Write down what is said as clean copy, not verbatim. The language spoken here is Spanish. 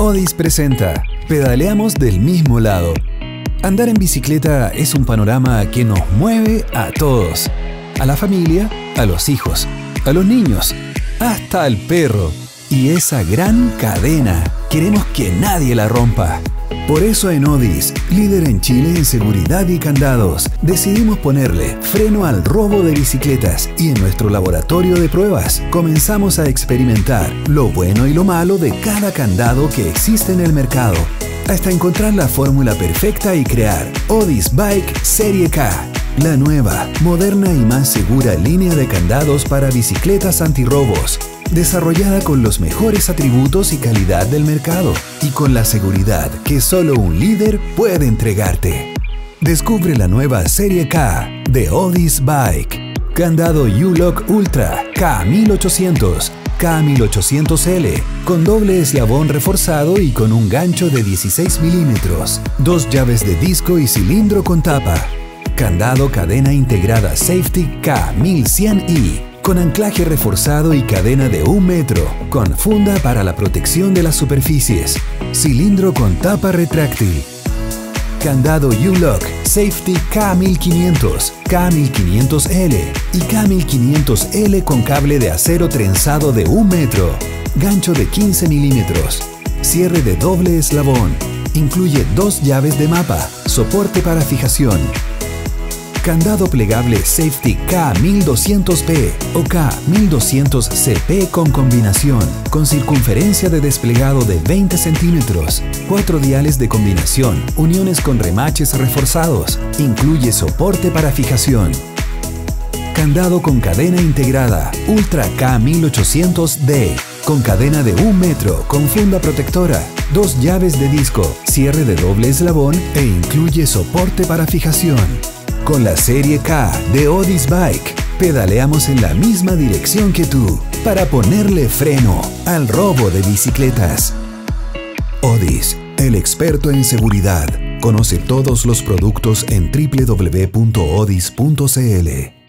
Oddys presenta Pedaleamos del mismo lado. Andar en bicicleta es un panorama que nos mueve a todos. A la familia, a los hijos, a los niños, hasta al perro. Y esa gran cadena, queremos que nadie la rompa. Por eso en Oddys, líder en Chile en seguridad y candados, decidimos ponerle freno al robo de bicicletas y en nuestro laboratorio de pruebas comenzamos a experimentar lo bueno y lo malo de cada candado que existe en el mercado, hasta encontrar la fórmula perfecta y crear Oddys Bike Serie K, la nueva, moderna y más segura línea de candados para bicicletas antirrobos, desarrollada con los mejores atributos y calidad del mercado y con la seguridad que solo un líder puede entregarte. Descubre la nueva Serie K de Oddys Bike. Candado U-Lock Ultra K1800, K1800L, con doble eslabón reforzado y con un gancho de 16 milímetros, 2 llaves de disco y cilindro con tapa. Candado cadena integrada Safety K1100i, con anclaje reforzado y cadena de 1 metro, con funda para la protección de las superficies, cilindro con tapa retráctil. Candado U-Lock Safety K1500, K1500L y K1500L con cable de acero trenzado de 1 metro, gancho de 15 milímetros, cierre de doble eslabón, incluye 2 llaves de mapa, soporte para fijación. Candado plegable Safety K1200P o K1200CP con combinación, con circunferencia de desplegado de 20 centímetros, 4 diales de combinación, uniones con remaches reforzados, incluye soporte para fijación. Candado con cadena integrada Ultra K1800D, con cadena de 1 metro, con funda protectora, 2 llaves de disco, cierre de doble eslabón e incluye soporte para fijación. Con la Serie K de Oddys Bike, pedaleamos en la misma dirección que tú para ponerle freno al robo de bicicletas. Oddys, el experto en seguridad. Conoce todos los productos en www.oddys.cl.